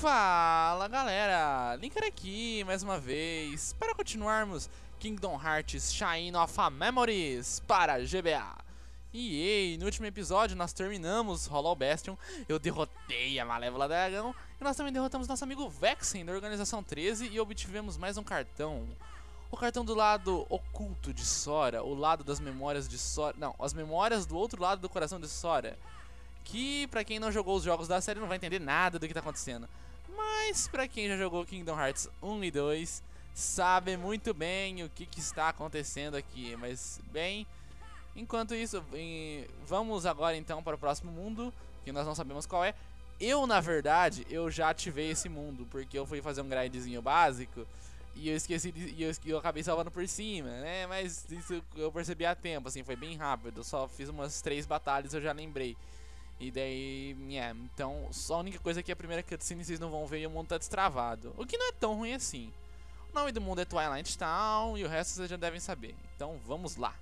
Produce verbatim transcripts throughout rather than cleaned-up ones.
Fala galera, Linker aqui mais uma vez para continuarmos Kingdom Hearts Shrine of Memories para G B A. E ei, no último episódio nós terminamos Hollow Bastion, eu derrotei a Malévola Dragão e nós também derrotamos nosso amigo Vexen da Organização treze e obtivemos mais um cartão. O cartão do lado oculto de Sora, o lado das memórias de Sora, não, as memórias do outro lado do coração de Sora. Que pra quem não jogou os jogos da série não vai entender nada do que tá acontecendo. Mas pra quem já jogou Kingdom Hearts um e dois, sabe muito bem o que, que está acontecendo aqui. Mas bem, enquanto isso, vamos agora então para o próximo mundo, que nós não sabemos qual é. Eu, na verdade, eu já ativei esse mundo, porque eu fui fazer um grindzinho básico e eu esqueci de, e eu, eu acabei salvando por cima, né? Mas isso eu percebi a tempo, assim, foi bem rápido. Eu só fiz umas três batalhas e eu já lembrei. E daí, yeah, então, só a única coisa que a primeira cutscene vocês não vão ver e o mundo tá destravado. O que não é tão ruim assim. O nome do mundo é Twilight Town e o resto vocês já devem saber. Então, vamos lá.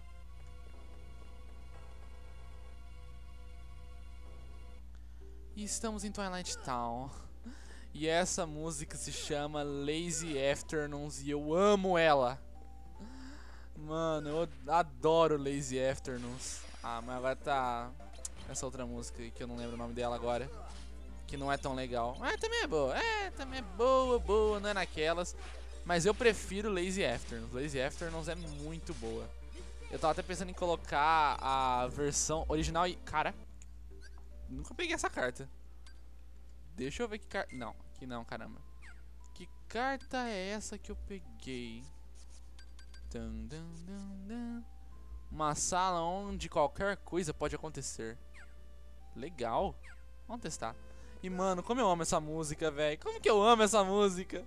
E estamos em Twilight Town. E essa música se chama Lazy Afternoons e eu amo ela. Mano, eu adoro Lazy Afternoons. Ah, mas agora tá... essa outra música que eu não lembro o nome dela agora, que não é tão legal. É, também é boa, é, também é boa, boa, não é naquelas. Mas eu prefiro Lazy Afternoons, Lazy Afternoons é muito boa. Eu tava até pensando em colocar a versão original e... cara, nunca peguei essa carta. Deixa eu ver que carta... não, aqui não, caramba. Que carta é essa que eu peguei? Dun, dun, dun, dun. Uma sala onde qualquer coisa pode acontecer. Legal. Vamos testar. E mano, como eu amo essa música, velho. Como que eu amo essa música.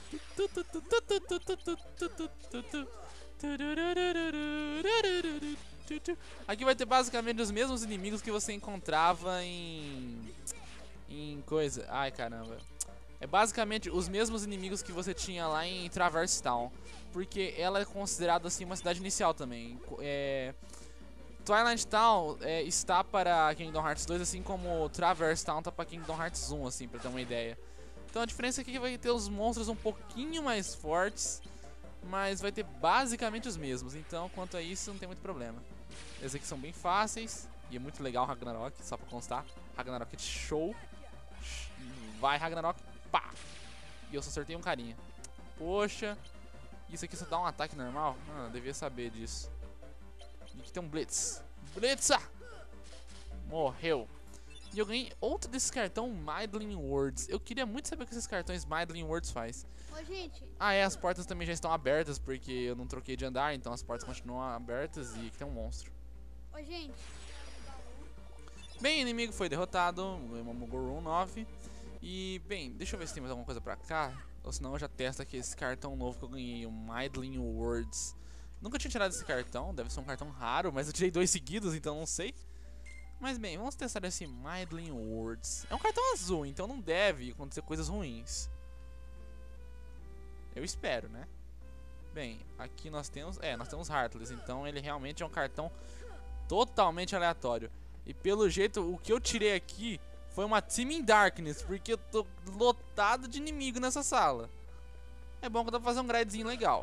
Aqui vai ter basicamente os mesmos inimigos que você encontrava em... em coisa... ai caramba. É basicamente os mesmos inimigos que você tinha lá em Traverse Town. Porque ela é considerada assim uma cidade inicial também. É... Twilight Town é, está para Kingdom Hearts dois, assim como Traverse Town está para Kingdom Hearts um, assim, pra ter uma ideia. Então a diferença é que vai ter os monstros um pouquinho mais fortes, mas vai ter basicamente os mesmos. Então quanto a isso não tem muito problema. Esses aqui são bem fáceis e é muito legal o Ragnarok, só pra constar. Ragnarok é show. Vai Ragnarok, pá! E eu só acertei um carinha. Poxa, isso aqui só dá um ataque normal? Ah, eu devia saber disso. E aqui tem um Blitz. Blitza! Morreu. E eu ganhei outro desses cartão Meidling Words. Eu queria muito saber o que esses cartões Meidling Words faz. Ô, gente. Ah, é, as portas também já estão abertas, porque eu não troquei de andar, então as portas continuam abertas e aqui tem um monstro. Ô, gente. Bem, o inimigo foi derrotado, o Momogorun nove. E, bem, deixa eu ver se tem mais alguma coisa pra cá. Ou senão eu já testo aqui esse cartão novo que eu ganhei, o Meidling Words. Nunca tinha tirado esse cartão, deve ser um cartão raro, mas eu tirei dois seguidos, então não sei. Mas bem, vamos testar esse Meidling Words. É um cartão azul, então não deve acontecer coisas ruins. Eu espero, né? Bem, aqui nós temos... é, nós temos Heartless, então ele realmente é um cartão totalmente aleatório. E pelo jeito, o que eu tirei aqui foi uma Teaming Darkness, porque eu tô lotado de inimigo nessa sala. É bom que dá pra fazer um grindzinho legal.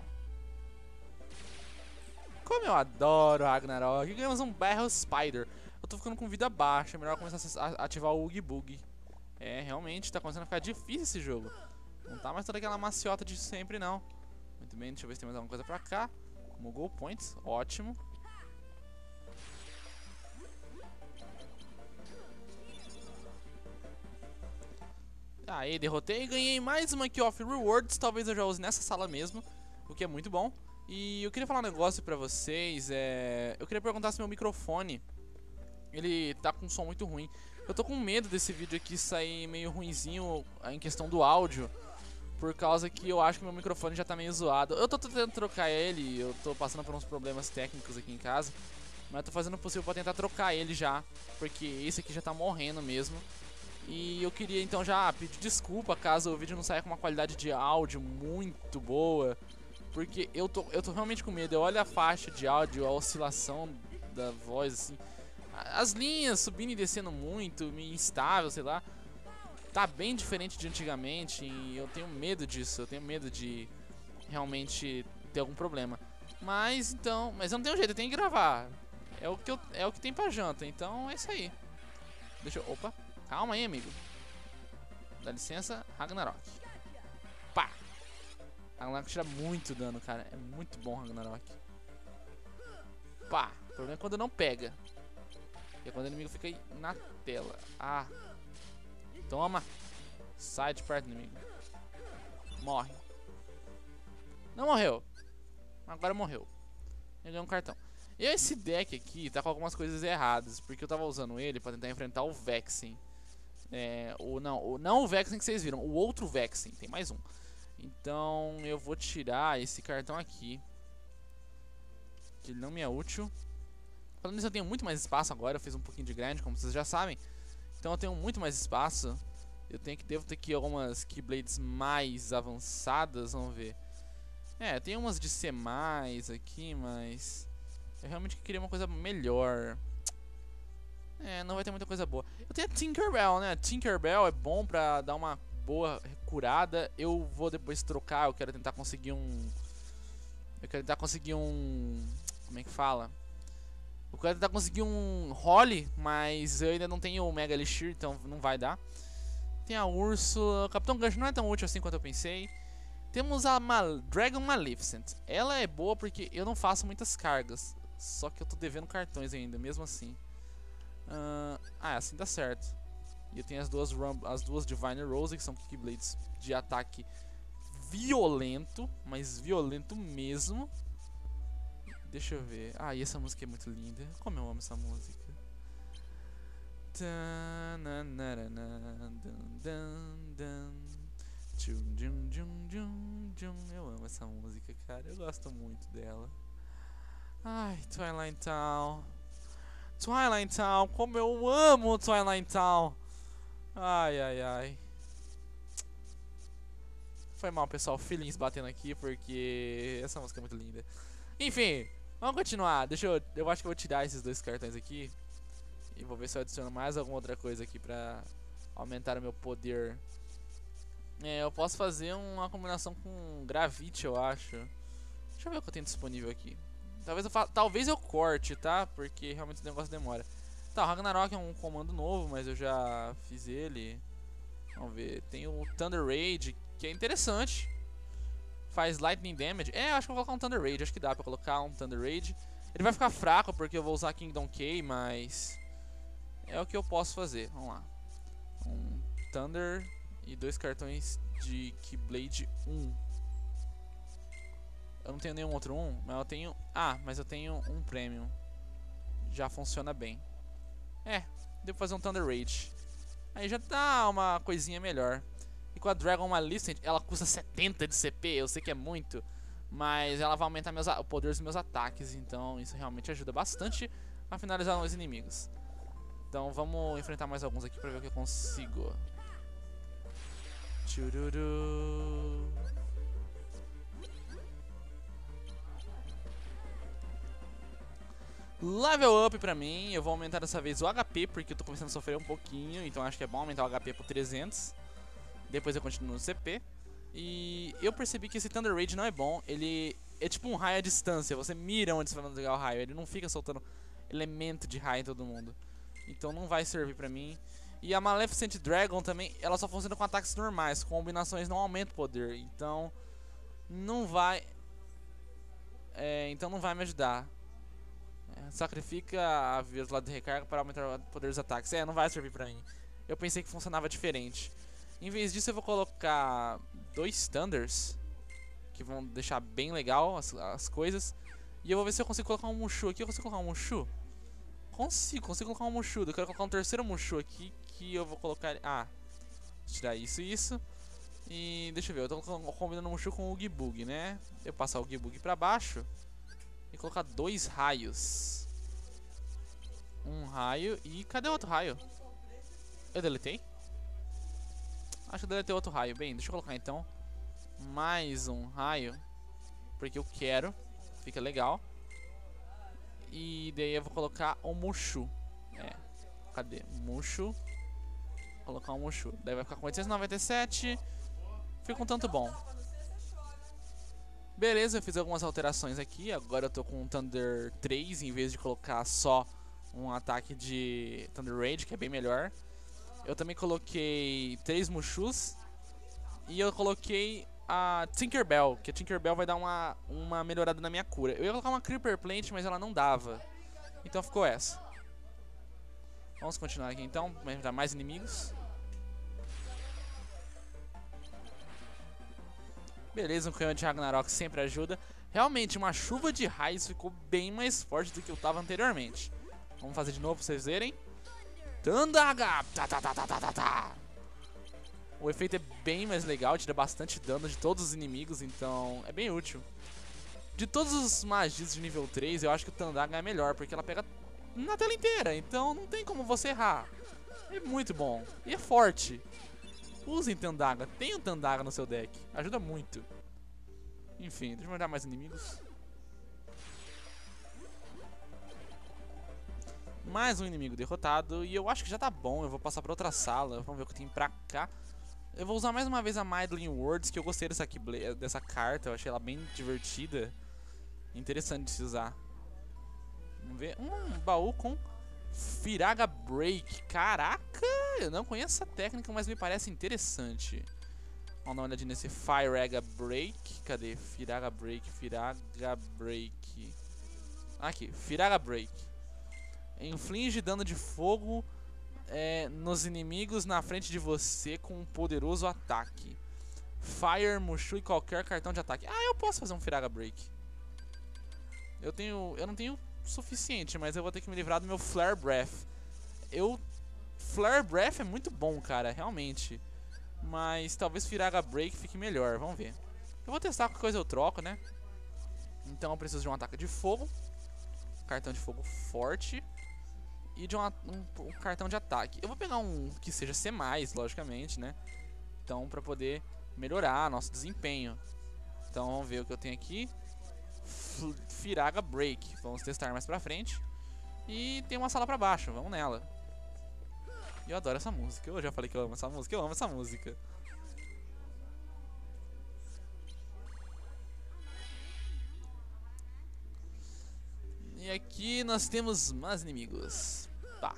Como eu adoro Ragnarok. Ganhamos um Barrel Spider. Eu tô ficando com vida baixa, é melhor começar a ativar o Oogie Boogie. É, realmente, tá começando a ficar difícil esse jogo. Não tá mais toda aquela maciota de sempre, não. Muito bem, deixa eu ver se tem mais alguma coisa pra cá. Mogul Points, ótimo. Aí, derrotei e ganhei mais uma Key of Rewards. Talvez eu já use nessa sala mesmo, o que é muito bom. E eu queria falar um negócio pra vocês, é... eu queria perguntar se meu microfone, ele tá com um som muito ruim. Eu tô com medo desse vídeo aqui sair meio ruinzinho em questão do áudio, por causa que eu acho que meu microfone já tá meio zoado. Eu tô tentando trocar ele, eu tô passando por uns problemas técnicos aqui em casa, mas eu tô fazendo o possível pra tentar trocar ele já, porque esse aqui já tá morrendo mesmo. E eu queria então já pedir desculpa caso o vídeo não saia com uma qualidade de áudio muito boa, porque eu tô, eu tô realmente com medo. Eu olho a faixa de áudio, a oscilação da voz, assim, as linhas subindo e descendo muito, meio instável, sei lá. tá bem diferente de antigamente e eu tenho medo disso. Eu tenho medo de realmente ter algum problema. Mas então, mas eu não tenho jeito, eu tenho que gravar. É o que eu, é o que tem pra janta, então é isso aí. Deixa eu, opa, calma aí, amigo. Dá licença, Ragnarok. Pá. Ragnarok tira muito dano, cara. É muito bom Ragnarok. Pá. O problema é quando não pega. E é quando o inimigo fica aí na tela. Ah. Toma. Sai de perto do inimigo. Morre. Não morreu. Agora morreu. Ele ganhou um cartão. E esse deck aqui tá com algumas coisas erradas. Porque eu tava usando ele pra tentar enfrentar o Vexen. É, o, não, o, não o Vexen que vocês viram. O outro Vexen. Tem mais um. Então eu vou tirar esse cartão aqui. Que ele não me é útil. Falando nisso, eu tenho muito mais espaço agora. Eu fiz um pouquinho de grind, como vocês já sabem. Então eu tenho muito mais espaço. Eu tenho que, devo ter aqui algumas Keyblades mais avançadas. Vamos ver. É, tem umas de C mais aqui, mas eu realmente queria uma coisa melhor. É, não vai ter muita coisa boa. Eu tenho a Tinkerbell, né? Tinkerbell é bom pra dar uma boa curada. Eu vou depois trocar, eu quero tentar conseguir um... Eu quero tentar conseguir um... Como é que fala? Eu quero tentar conseguir um Holly, mas eu ainda não tenho o Mega Elixir, então não vai dar. Tem a Úrsula. Capitão Gancho não é tão útil assim quanto eu pensei. Temos a Mal Dragon Maleficent. Ela é boa porque eu não faço muitas cargas. Só que eu tô devendo cartões ainda, mesmo assim. Uh, ah, assim dá certo. E eu tenho as duas, Rum as duas Divine Rose, que são Keyblades de ataque violento. Mas violento mesmo. Deixa eu ver. Ah, e essa música é muito linda. Como eu amo essa música. Eu amo essa música, cara. Eu gosto muito dela. Ai, Twilight Town. Twilight Town, como eu amo Twilight Town. Ai, ai, ai. Foi mal, pessoal. Feelings batendo aqui, porque essa música é muito linda. Enfim, vamos continuar. Deixa eu... Eu acho que eu vou tirar esses dois cartões aqui. E vou ver se eu adiciono mais alguma outra coisa aqui pra aumentar o meu poder. É, eu posso fazer uma combinação com Gravity, eu acho. Deixa eu ver o que eu tenho disponível aqui. Talvez eu, fa Talvez eu corte, tá? Porque realmente o negócio demora. Tá, o Ragnarok é um comando novo, mas eu já fiz ele. Vamos ver. Tem o Thunder Rage, que é interessante. Faz Lightning Damage. É, acho que eu vou colocar um Thunder Rage. Acho que dá pra colocar um Thunder Rage. Ele vai ficar fraco porque eu vou usar Kingdom Key, mas... é o que eu posso fazer. Vamos lá. Um Thunder e dois cartões de Keyblade um. Eu não tenho nenhum outro um, mas eu tenho... Ah, mas eu tenho um Premium. Já funciona bem. É, devo fazer um Thunder Rage. Aí já dá uma coisinha melhor. E com a Dragon Maleficent, ela custa setenta de C P, eu sei que é muito. Mas ela vai aumentar meus, o poder dos meus ataques, então isso realmente ajuda bastante a finalizar os inimigos. Então vamos enfrentar mais alguns aqui pra ver o que eu consigo. Tchururu. Level up pra mim. Eu vou aumentar dessa vez o H P, porque eu tô começando a sofrer um pouquinho. Então acho que é bom aumentar o H P por trezentos. Depois eu continuo no C P. E eu percebi que esse Thunder Rage não é bom. Ele é tipo um raio à distância. Você mira onde você vai jogar o raio. Ele não fica soltando elemento de raio em todo mundo. Então não vai servir pra mim. E a Maleficent Dragon também, ela só funciona com ataques normais. Combinações não aumentam o poder. Então não vai... É, então não vai me ajudar. É, sacrifica a velocidade de recarga para aumentar o poder dos ataques. É, não vai servir pra mim. Eu pensei que funcionava diferente. Em vez disso eu vou colocar dois Thunders, que vão deixar bem legal as, as coisas. E eu vou ver se eu consigo colocar um Mushu aqui. Eu consigo colocar um Mushu? Consigo, consigo colocar um Mushu. Eu quero colocar um terceiro Mushu aqui, que eu vou colocar... Ah, vou tirar isso e isso. E deixa eu ver, eu tô combinando o Mushu com o Oogie Boogie, né? Eu passar o Oogie Boogie pra baixo e colocar dois raios. Um raio e... Cadê o outro raio? Eu deletei? Acho que eu deletei outro raio. Bem, deixa eu colocar então mais um raio, porque eu quero. Fica legal. E daí eu vou colocar o Mushu. É, cadê? Mushu. colocar um Mushu. Daí vai ficar com oitocentos e noventa e sete. Fica um tanto bom. Beleza, eu fiz algumas alterações aqui. Agora eu tô com um Thunder três em vez de colocar só um ataque de Thunder Rage, que é bem melhor. Eu também coloquei três Mushus. E eu coloquei a Tinkerbell, que a Tinkerbell vai dar uma, uma melhorada na minha cura. Eu ia colocar uma Creeper Plant, mas ela não dava. Então ficou essa. Vamos continuar aqui então, para enfrentar mais inimigos. Beleza, um canhão de Ragnarok sempre ajuda. Realmente, uma chuva de raios ficou bem mais forte do que eu tava anteriormente. Vamos fazer de novo pra vocês verem. Tandaga! Tá, tá, tá, tá, tá, tá, tá. O efeito é bem mais legal, tira bastante dano de todos os inimigos, então é bem útil. De todos os magias de nível três, eu acho que o Tandaga é melhor, porque ela pega na tela inteira, então não tem como você errar. É muito bom. E é forte. Usem Tandaga, tenham Tandaga no seu deck, ajuda muito. Enfim, deixa eu mandar mais inimigos. Mais um inimigo derrotado, e eu acho que já tá bom, eu vou passar pra outra sala, vamos ver o que tem pra cá. Eu vou usar mais uma vez a Madeline Words, que eu gostei dessa, dessa carta, eu achei ela bem divertida. Interessante de se usar. Vamos ver, um baú com Firaga Break, caraca, eu não conheço essa técnica, mas me parece interessante. Vamos dar uma olhadinha nesse Firaga Break, cadê? Firaga Break, Firaga Break. Aqui, Firaga Break. Inflige dano de fogo é, nos inimigos na frente de você com um poderoso ataque. Fire, Mushu e qualquer cartão de ataque. Ah, eu posso fazer um Firaga Break. Eu tenho, eu não tenho suficiente, mas eu vou ter que me livrar do meu Flare Breath. Eu, Flare Breath é muito bom, cara, realmente. Mas talvez Firaga Break fique melhor, vamos ver. Eu vou testar, qualquer coisa eu troco, né? Então eu preciso de um ataque de fogo. Cartão de fogo forte. E de uma, um, um cartão de ataque. Eu vou pegar um que seja C mais, logicamente, né? Então, pra poder melhorar nosso desempenho. Então, vamos ver o que eu tenho aqui. F Firaga Break. Vamos testar mais pra frente. E tem uma sala pra baixo, vamos nela. Eu adoro essa música. Eu já falei que eu amo essa música. Eu amo essa música. E aqui nós temos mais inimigos. Tá.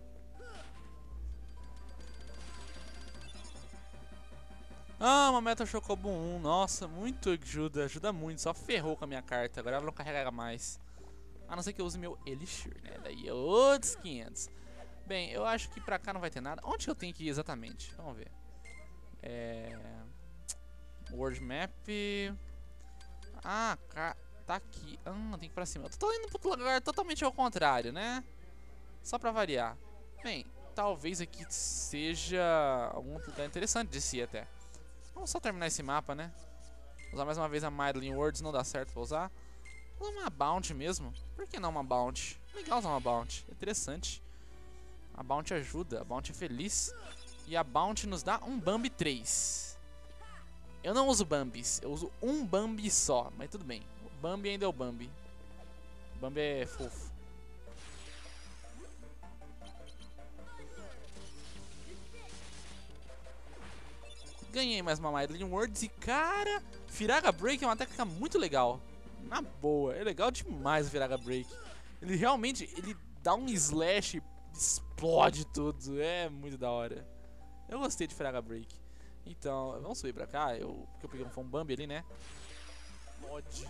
Ah, uma Meta Chocobo um. Nossa, muito ajuda. Ajuda muito. Só ferrou com a minha carta. Agora ela não carrega mais. A não ser que eu use meu Elixir, né? Daí é outros quinhentos. Bem, eu acho que pra cá não vai ter nada. Onde que eu tenho que ir exatamente? Vamos ver. É... World Map. Ah, cara. Tá aqui. Ah, tem que ir pra cima. Eu tô indo pro lugar totalmente ao contrário, né? Só pra variar. Bem, talvez aqui seja algum lugar interessante de si até. Vamos só terminar esse mapa, né? Usar mais uma vez a Madeline Words, não dá certo pra usar. Usar uma Bounty mesmo. Por que não uma Bounty? Legal usar uma Bounty. É interessante. A Bounty ajuda. A Bounty é feliz. E a Bounty nos dá um Bambi três. Eu não uso Bambis. Eu uso um Bambi só. Mas tudo bem. Bambi ainda é o Bambi. Bambi é fofo. Ganhei mais uma Madeline Words. E cara, Firaga Break é uma técnica muito legal. Na boa, é legal demais o Firaga Break. Ele realmente, ele dá um slash e explode tudo. É muito da hora. Eu gostei de Firaga Break. Então, vamos subir pra cá. Eu, porque eu peguei um, um Bambi ali, né? Mod.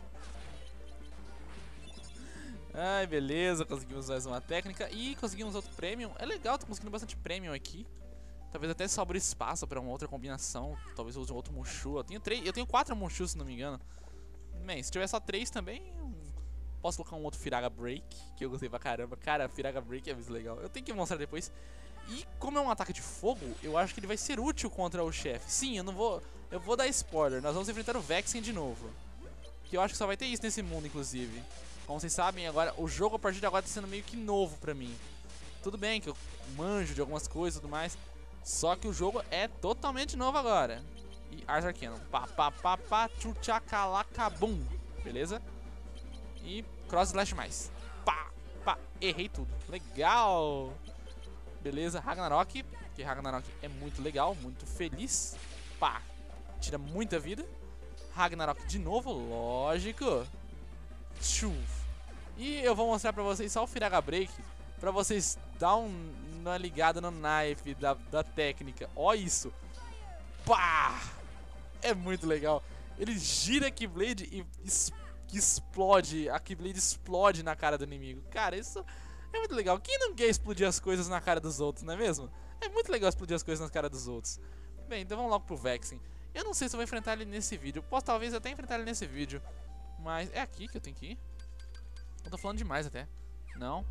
Ai, beleza, conseguimos mais uma técnica e conseguimos outro Premium. É legal, tô conseguindo bastante Premium aqui. Talvez até sobre espaço para uma outra combinação. Talvez eu use um outro Mushu. Eu tenho três, eu tenho quatro Mushu, se não me engano. Bem, se tiver só três também, posso colocar um outro Firaga Break, que eu gostei pra caramba. Cara, Firaga Break é muito legal. Eu tenho que mostrar depois. E como é um ataque de fogo, eu acho que ele vai ser útil contra o chefe. Sim, eu não vou, eu vou dar spoiler. Nós vamos enfrentar o Vexen de novo. Que eu acho que só vai ter isso nesse mundo, inclusive. Como vocês sabem, agora o jogo a partir de agora tá sendo meio que novo pra mim. Tudo bem que eu manjo de algumas coisas e tudo mais, só que o jogo é totalmente novo agora. E Ars Arcanum. Pá, pá, pá, pá, tchuchacalacabum. Beleza? E Cross Slash mais. Pá, pá, errei tudo. Legal. Beleza, Ragnarok. porque Ragnarok é muito legal, muito feliz. Pá, tira muita vida. Ragnarok de novo, lógico. Tchuf. E eu vou mostrar pra vocês só o Firaga Break, pra vocês dar um, uma ligada no naipe da, da técnica. Ó isso. Pá! É muito legal. Ele gira a Keyblade e es explode. A Keyblade explode na cara do inimigo. Cara, isso é muito legal. Quem não quer explodir as coisas na cara dos outros, não é mesmo? É muito legal explodir as coisas na cara dos outros. Bem, então vamos logo pro Vexen. Eu não sei se eu vou enfrentar ele nesse vídeo. Eu posso talvez até enfrentar ele nesse vídeo. Mas é aqui que eu tenho que ir? Eu tô falando demais até. Não.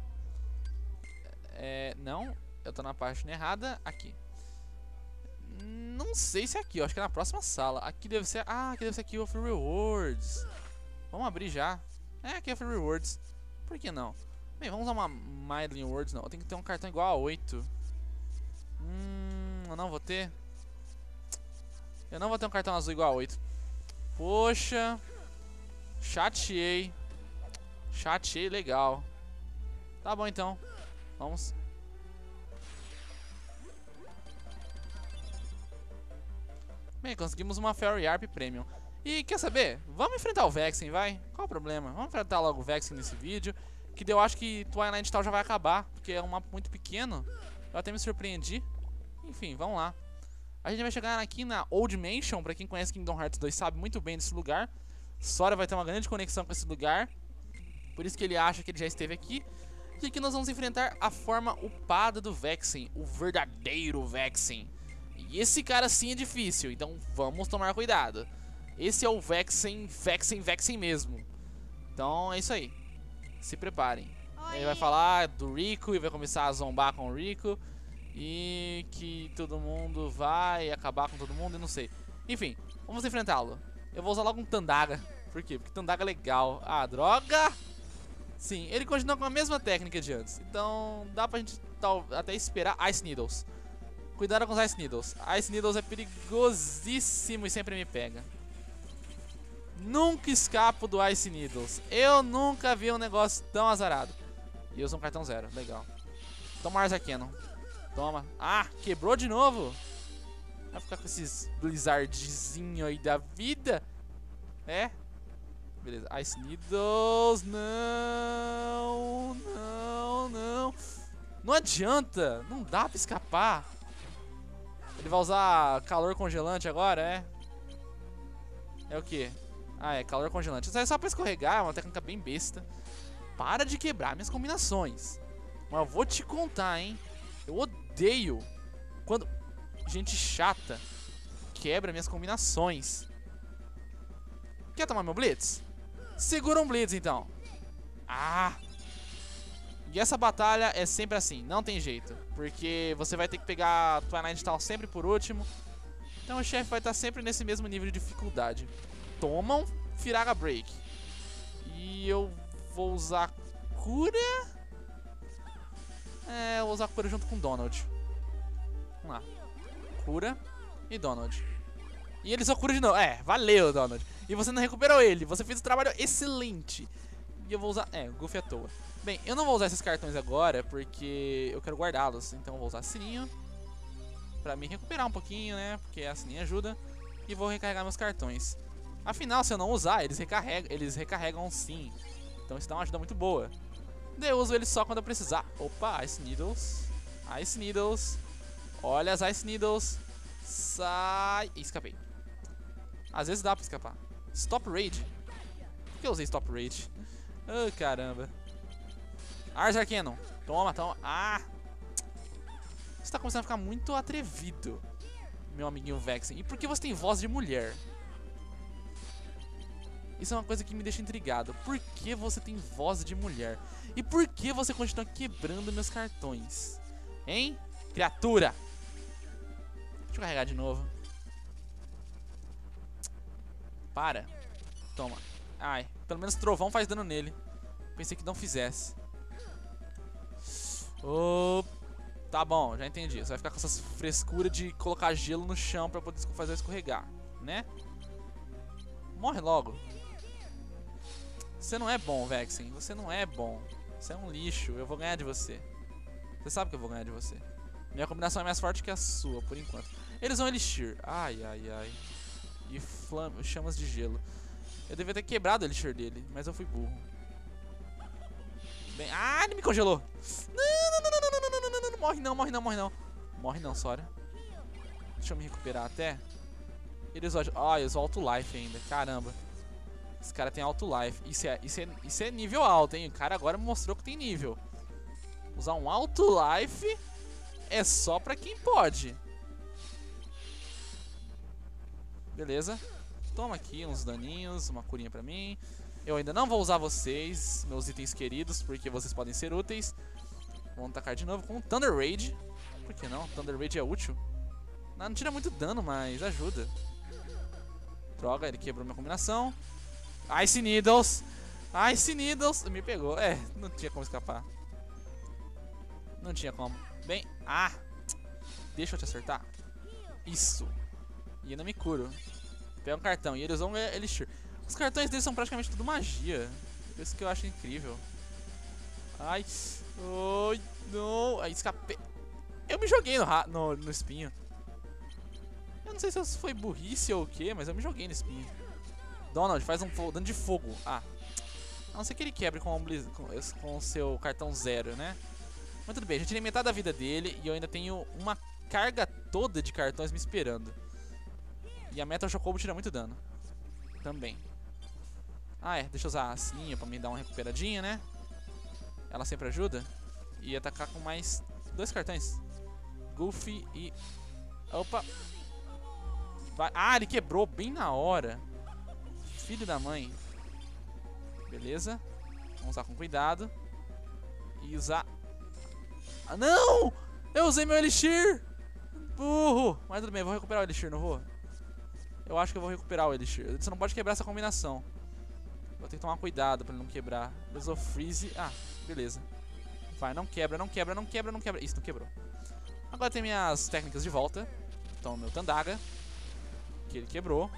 É, não. Eu tô na página errada. Aqui. Não sei se é aqui. Eu acho que é na próxima sala. Aqui deve ser... Ah, aqui deve ser aqui o Free Rewards. Vamos abrir já. É, aqui é Free Rewards. Por que não? Bem, vamos usar uma Myling Words. Não, eu tenho que ter um cartão igual a oito. Hum, eu não vou ter. Eu não vou ter um cartão azul igual a oito. Poxa. Chateei. Chateei legal. Tá bom então. Vamos. Bem, conseguimos uma Fairy Arp Premium. E quer saber? Vamos enfrentar o Vexen, vai? Qual o problema? Vamos enfrentar logo o Vexen nesse vídeo. Que eu acho que Twilight Town já vai acabar, porque é um mapa muito pequeno. Eu até me surpreendi. Enfim, vamos lá. A gente vai chegar aqui na Old Mansion. Pra quem conhece Kingdom Hearts dois sabe muito bem desse lugar. Sora vai ter uma grande conexão com esse lugar. Por isso que ele acha que ele já esteve aqui. E aqui nós vamos enfrentar a forma upada do Vexen. O verdadeiro Vexen. E esse cara sim é difícil, então vamos tomar cuidado. Esse é o Vexen, Vexen, Vexen mesmo. Então é isso aí. Se preparem. Oi. Ele vai falar do Rico e vai começar a zombar com o Rico. E que todo mundo vai acabar com todo mundo, eu não sei. Enfim, vamos enfrentá-lo. Eu vou usar logo um Tandaga. Por quê? Porque Tandaga é legal. Ah, droga! Sim, ele continua com a mesma técnica de antes. Então dá pra gente tal, até esperar Ice Needles. Cuidado com os Ice Needles. Ice Needles é perigosíssimo e sempre me pega. Nunca escapo do Ice Needles. Eu nunca vi um negócio tão azarado. E eu uso um cartão zero. Legal. Toma Ars Arcanum. Toma. Ah, quebrou de novo. Vai ficar com esses blizzardzinho aí da vida. É. Beleza. Ice Needles. Não. Não, não. Não adianta. Não dá pra escapar. Ele vai usar calor congelante agora, é? É o que? Ah, é calor congelante. Isso é só pra escorregar, é uma técnica bem besta. Para de quebrar minhas combinações. Mas eu vou te contar, hein? Eu odeio quando gente chata quebra minhas combinações. Quer tomar meu Blitz? Segura um Blitz, então. Ah! E essa batalha é sempre assim, não tem jeito. Porque você vai ter que pegar Twilight Town sempre por último. Então o chefe vai estar sempre nesse mesmo nível de dificuldade. Tomam Firaga Break. E eu vou usar cura. É, eu vou usar cura junto com Donald. Vamos lá. Cura e Donald. E ele só cura de novo. É, valeu, Donald. E você não recuperou ele. Você fez um trabalho excelente. E eu vou usar... É, Goofy à toa. Bem, eu não vou usar esses cartões agora porque eu quero guardá-los. Então eu vou usar sininho pra me recuperar um pouquinho, né? Porque a sininho ajuda. E vou recarregar meus cartões. Afinal, se eu não usar, eles recarregam, eles recarregam sim. Então isso dá uma ajuda muito boa. Daí eu uso eles só quando eu precisar. Opa, Ice Needles. Ice Needles. Olha as Ice Needles. Sai. Ih, escapei. Às vezes dá pra escapar. Stop Rage. Por que eu usei Stop Rage? Oh, caramba. Ars Arcanum. Toma, toma. Ah! Você tá começando a ficar muito atrevido, meu amiguinho Vexen. E por que você tem voz de mulher? Isso é uma coisa que me deixa intrigado. Por que você tem voz de mulher? E por que você continua quebrando meus cartões? Hein? Criatura! Deixa eu carregar de novo. Para. Toma. Ai, pelo menos trovão faz dano nele. Pensei que não fizesse. Oh, tá bom, já entendi. Você vai ficar com essas frescuras de colocar gelo no chão pra poder fazer escorregar, né? Morre logo. Você não é bom, Vexen. Você não é bom. Você é um lixo. Eu vou ganhar de você. Você sabe que eu vou ganhar de você. Minha combinação é mais forte que a sua, por enquanto. Eles vão Elixir. Ai, ai, ai. E flam chamas de gelo. Eu devia ter quebrado o Elixir dele, mas eu fui burro. Bem... Ah, ele me congelou. Não, não, não, não, não, não, não, não, não, não. Morre não, morre não, morre não. Morre não, Sora. Deixa eu me recuperar até. Eles vão... Ah, eles vão Auto Life ainda. Caramba. Esse cara tem Auto Life. Isso é, isso, é, isso é nível alto, hein? O cara agora mostrou que tem nível. Usar um Auto Life é só pra quem pode. Beleza. Toma aqui uns daninhos, uma curinha pra mim. Eu ainda não vou usar vocês, meus itens queridos, porque vocês podem ser úteis. Vamos atacar de novo com Thunder Rage. Por que não? Thunder Rage é útil. Não, não tira muito dano, mas ajuda. Droga, ele quebrou minha combinação. Ice Needles. Ice Needles. Me pegou. É, não tinha como escapar. Não tinha como. Bem, ah. Deixa eu te acertar. Isso. E ainda me curo. Pega um cartão. E eles vão Elixir. Os cartões deles são praticamente tudo magia. Isso que eu acho incrível. Ai. Ai, não. Ai, escapei. Eu me joguei no, no, no espinho. Eu não sei se foi burrice ou o que, mas eu me joguei no espinho. Donald, faz um dano de fogo. Ah. A não ser que ele quebre com o seu cartão zero, né? Mas tudo bem, já tirei metade da vida dele e eu ainda tenho uma carga toda de cartões me esperando. E a Metal Chocobo tira muito dano. Também. Ah, é. Deixa eu usar a sininha pra me dar uma recuperadinha, né? Ela sempre ajuda. E atacar com mais dois cartões. Goofy e... Opa! Vai. Ah, ele quebrou bem na hora. Filho da mãe. Beleza. Vamos usar com cuidado. E usar... Ah, não! Eu usei meu Elixir! Burro! Mas tudo bem, eu vou recuperar o Elixir, não vou? Eu acho que eu vou recuperar o Elixir. Você não pode quebrar essa combinação. Vou ter que tomar cuidado pra ele não quebrar. Usou Freeze. Ah, beleza. Vai, não quebra, não quebra, não quebra, não quebra. Isso, não quebrou. Agora tem minhas técnicas de volta. Então, meu Tandaga. Que ele quebrou.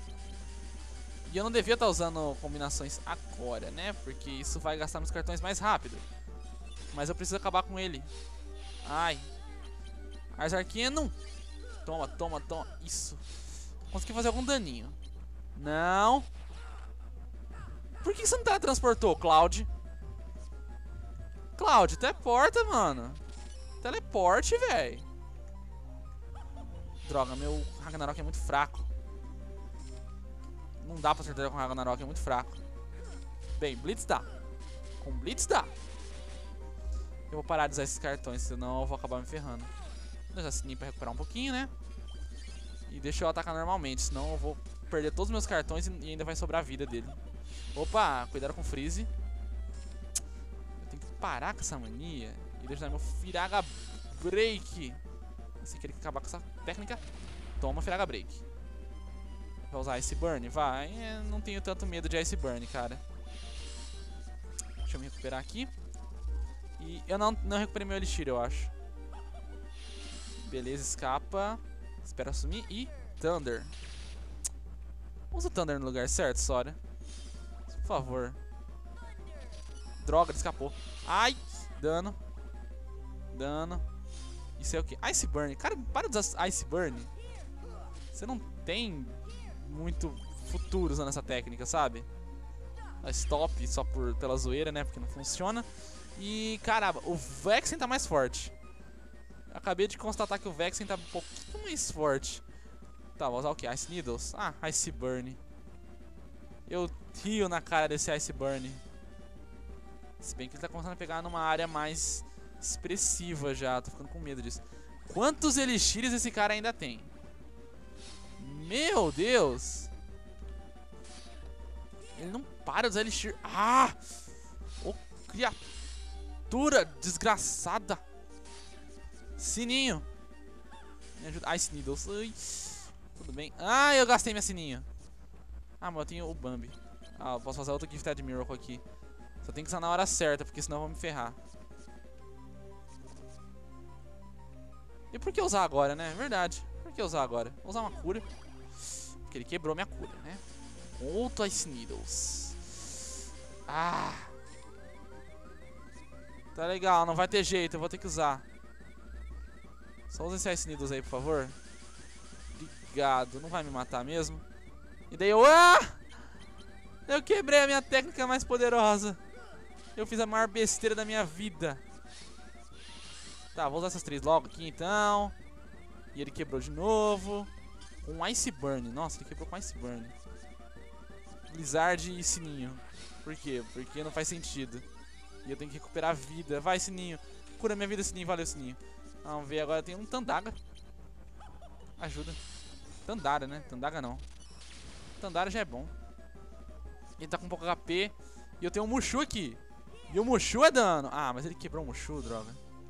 E eu não devia estar usando combinações agora, né? Porque isso vai gastar meus cartões mais rápido. Mas eu preciso acabar com ele. Ai. Ars Arcanum. Toma, toma, toma. Isso. Consegui fazer algum daninho. Não. Por que você não teletransportou, Cloud? Cloud, teleporta, mano. Teleporte, velho. Droga, meu Ragnarok é muito fraco. Não dá pra acertar com o Ragnarok, é muito fraco. Bem, Blitz dá. Com Blitz dá. Eu vou parar de usar esses cartões, senão eu vou acabar me ferrando. Vou deixar sininho pra recuperar um pouquinho, né? E deixa eu atacar normalmente, senão eu vou perder todos os meus cartões e ainda vai sobrar a vida dele. Opa, cuidado com o Freeze. Eu tenho que parar com essa mania e deixar meu Firaga Break. Assim que ele acabar com essa técnica, toma Firaga Break. Vai usar Ice Burn? Vai. É, não tenho tanto medo de Ice Burn, cara. Deixa eu me recuperar aqui. E eu não, não recuperei meu Elixir, eu acho. Beleza, escapa. Espera sumir e Thunder. Usa o Thunder no lugar certo, Sora. Por favor. Droga, ele escapou. Ai, dano. Dano. Isso é o que? Ice Burn. Cara, para de usar Ice Burn. Você não tem muito futuro usando essa técnica, sabe? Stop só por, pela zoeira, né? Porque não funciona. E, caramba, o Vexen tá mais forte. Eu acabei de constatar que o Vexen tá um pouquinho mais forte. Tá, vou usar o que? Ice Needles? Ah, Ice Burn. Eu rio na cara desse Ice Burn. Se bem que ele tá começando a pegar numa área mais expressiva já. Tô ficando com medo disso. Quantos elixires esse cara ainda tem? Meu Deus! Ele não para de usar elixir. Ah! Ô, criatura desgraçada! Sininho! Me ajuda. Ice Needles. Ui. Tudo bem. Ah, eu gastei minha sininho. Ah, mas eu tenho o Bambi. Ah, eu posso fazer outro Gifted Miracle aqui. Só tem que usar na hora certa, porque senão eu vou me ferrar. E por que usar agora, né? Verdade. Por que usar agora? Vou usar uma cura. Porque ele quebrou minha cura, né? Outro Ice Needles. Ah! Tá legal, não vai ter jeito, eu vou ter que usar. Só usa esse Ice Needles aí, por favor. Obrigado. Não vai me matar mesmo? E daí eu... Ah! Eu quebrei a minha técnica mais poderosa. Eu fiz a maior besteira da minha vida. Tá, vou usar essas três logo aqui, então. E ele quebrou de novo. Um Ice Burn. Nossa, ele quebrou com Ice Burn. Blizzard e Sininho. Por quê? Porque não faz sentido. E eu tenho que recuperar a vida. Vai, Sininho. Cura minha vida, Sininho. Valeu, Sininho. Vamos ver, agora tem um Tandaga. Ajuda. Tandara, né? Tandaga não. Tandara já é bom. Ele tá com pouco H P. E eu tenho um Mushu aqui. E o Mushu é dano. Ah, mas ele quebrou o Mushu, droga.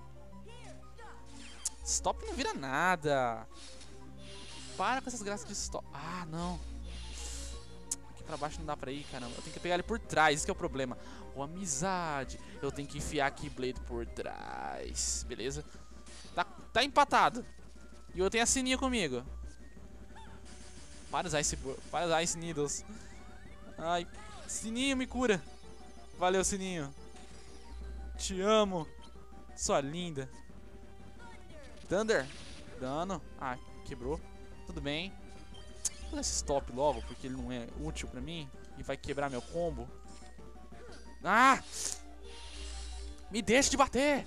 Stop não vira nada. Para com essas graças de stop. Ah, não. Aqui pra baixo não dá pra ir, caramba. Eu tenho que pegar ele por trás, esse que é o problema. Ô, amizade. Eu tenho que enfiar aqui Blade por trás. Beleza? Tá, tá empatado. E eu tenho a Sininho comigo. Para os Ice, para os Ice Needles. Ai, Sininho, me cura. Valeu, Sininho. Te amo. Sua linda. Thunder. Dano. Ah, quebrou. Tudo bem. Vou dar esse stop logo, porque ele não é útil pra mim. E vai quebrar meu combo. Ah! Me deixa de bater!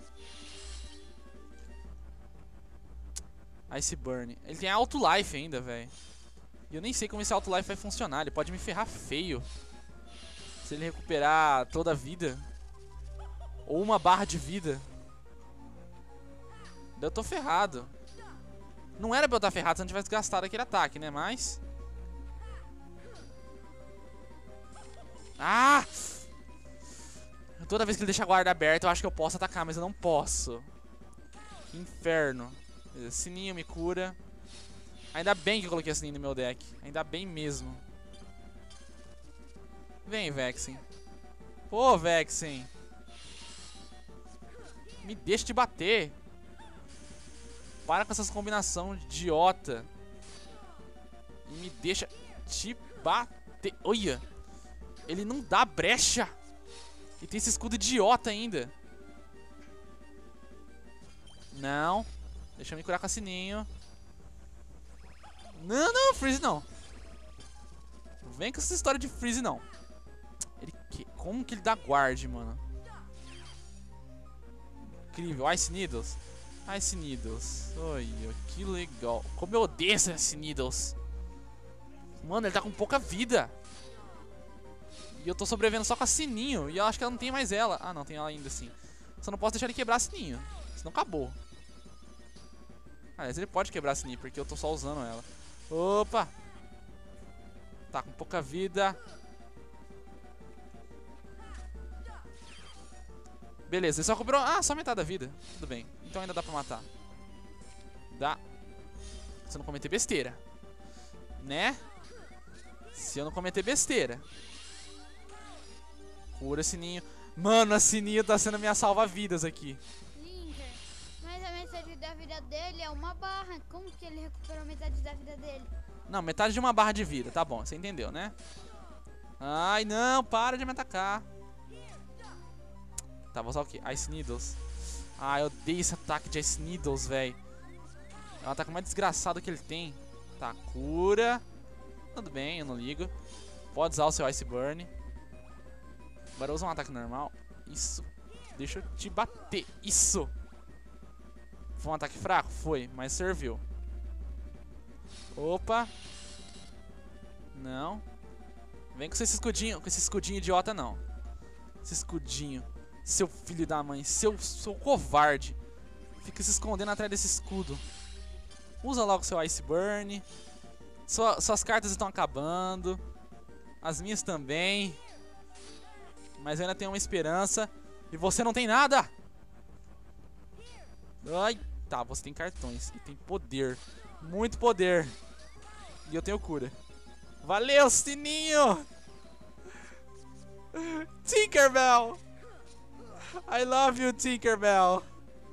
Ice Burn. Ele tem Auto Life ainda, velho. E eu nem sei como esse Auto Life vai funcionar. Ele pode me ferrar feio. Se ele recuperar toda a vida. Ou uma barra de vida. Eu tô ferrado. Não era pra eu estar ferrado se eu não tivesse gastado aquele ataque, né? Mas... Ah! Toda vez que ele deixa a guarda aberta, eu acho que eu posso atacar, mas eu não posso. Que inferno. Sininho me cura. Ainda bem que eu coloquei a Sininho no meu deck. Ainda bem mesmo. Vem, Vexen. Pô, Vexen. Me deixa de bater. Para com essas combinações idiota. E me deixa te bater. Olha. Ele não dá brecha. E tem esse escudo idiota ainda. Não. Deixa eu me curar com a Sininho. Não, não, Freeze não. Vem com essa história de Freeze não. Ele que... Como que ele dá guard, mano? Incrível. Ice Needles. Ice Needles. Olha, que legal. Como eu odeio esse Ice Needles. Mano, ele tá com pouca vida. E eu tô sobrevivendo só com a Sininho. E eu acho que ela não tem mais ela. Ah, não, tem ela ainda sim. Só não posso deixar ele quebrar a Sininho. Senão acabou. Aliás, ele pode quebrar a Sininho, porque eu tô só usando ela. Opa! Tá com pouca vida. Beleza, ele só cobrou... Ah, só metade da vida. Tudo bem. Então ainda dá pra matar. Dá. Se eu não cometer besteira. Né? Se eu não cometer besteira. Cura, Sininho. Mano, a Sininho tá sendo a minha salva-vidas aqui. Linker, mas a metade da vida dele é uma barra. Como que ele recuperou metade da vida dele? Não, metade de uma barra de vida. Tá bom, você entendeu, né? Ai, não. Para de me atacar. Tá, vou usar o quê? Ice Needles. Ah, eu odeio esse ataque de Ice Needles, velho. É o ataque mais desgraçado que ele tem. Tá, cura. Tudo bem, eu não ligo. Pode usar o seu Ice Burn. Agora usa um ataque normal. Isso. Deixa eu te bater. Isso. Foi um ataque fraco? Foi, mas serviu. Opa. Não. Vem com esse escudinho. Com esse escudinho idiota, não. Esse escudinho. Seu filho da mãe. Seu, seu covarde. Fica se escondendo atrás desse escudo. Usa logo seu Ice Burn. Sua, suas cartas estão acabando. As minhas também. Mas eu ainda tenho uma esperança. E você não tem nada. Ai, tá, você tem cartões. E tem poder. Muito poder. E eu tenho cura. Valeu, Sininho. Tinkerbell. I love you, Tinkerbell.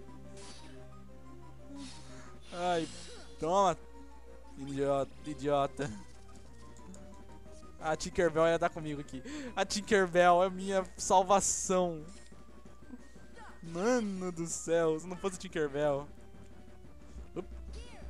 Ai, toma. Idiota, idiota. A Tinkerbell ia dar comigo aqui. A Tinkerbell é minha salvação. Mano do céu, se não fosse Tinkerbell.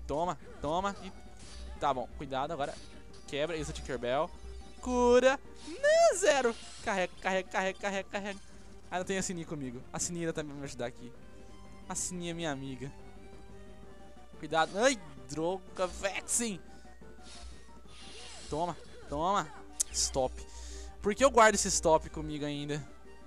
Toma, toma. E... Tá bom, cuidado agora. Quebra, isso, Tinkerbell. Cura. Não, zero. Carrega, carrega, carrega, carrega, carrega. Ah, não tem a Sininha comigo. A Sininha também vai me ajudar aqui. A Sininha é minha amiga. Cuidado. Ai, droga, Vexen. Toma, toma. Stop. Por que eu guardo esse stop comigo ainda?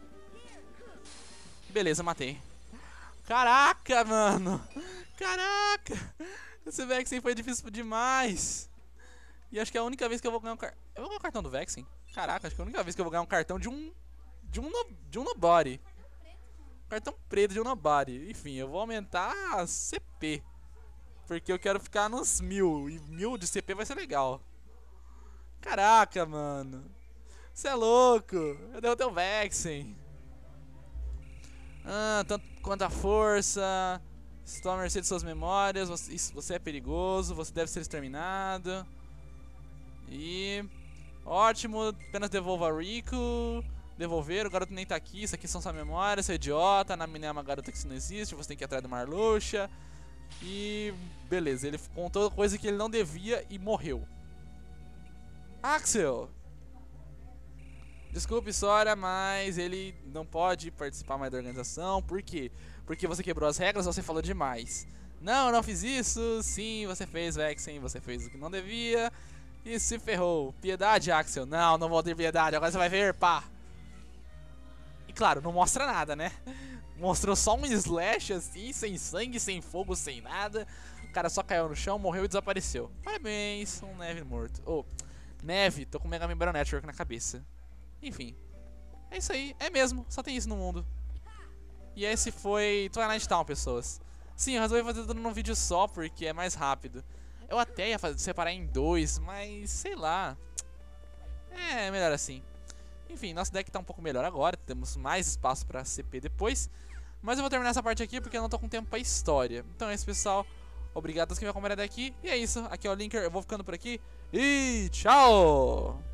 Beleza, matei. Caraca, mano. Caraca. Esse Vexen foi difícil demais. E acho que é a única vez que eu vou ganhar um cartão. Eu vou ganhar um cartão do Vexen? Caraca, acho que é a única vez que eu vou ganhar um cartão de um. De um, no... de um Nobody. Cartão preto de um Nobody. Enfim, eu vou aumentar a C P. Porque eu quero ficar nos mil. E mil de C P vai ser legal. Caraca, mano. Você é louco. Eu derrotei o Vexen. Ah, tanto quanto a força. Estou à mercê de suas memórias. Você, isso, você é perigoso. Você deve ser exterminado. E... Ótimo. Apenas devolva a Riku. Devolver. O garoto nem tá aqui. Isso aqui são suas memórias. Seu idiota. Na Nami é uma garota que isso não existe. Você tem que ir atrás do Marluxia. E... Beleza. Ele contou coisa que ele não devia e morreu. Axel! Desculpe, Sora, mas ele não pode participar mais da organização. Por quê? Porque você quebrou as regras, você falou demais. Não, eu não fiz isso. Sim, você fez, Vexen. Você fez o que não devia. E se ferrou. Piedade, Axel. Não, não vou ter piedade. Agora você vai ver, pá. E claro, não mostra nada, né? Mostrou só um slash assim, sem sangue, sem fogo, sem nada. O cara só caiu no chão, morreu e desapareceu. Parabéns, um Neve morto. Oh, Neve, tô com o Mega Man Battle Network na cabeça. Enfim, é isso aí, é mesmo, só tem isso no mundo. E esse foi Twilight Town, pessoas. Sim, eu resolvi fazer tudo num vídeo só, porque é mais rápido. Eu até ia fazer, separar em dois, mas sei lá. É, melhor assim. Enfim, nosso deck tá um pouco melhor agora, temos mais espaço pra C P depois. Mas eu vou terminar essa parte aqui porque eu não tô com tempo pra história. Então é isso, pessoal. Obrigado a todos que me acompanharam até aqui. E é isso, aqui é o Linker, eu vou ficando por aqui. E tchau!